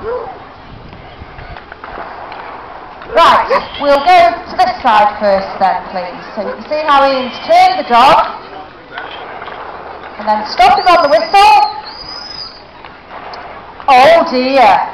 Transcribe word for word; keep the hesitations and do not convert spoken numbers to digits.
Right, we'll go to this side first then, please. So you can see how Ian's turned the dog, and then stopping on the whistle. Oh dear.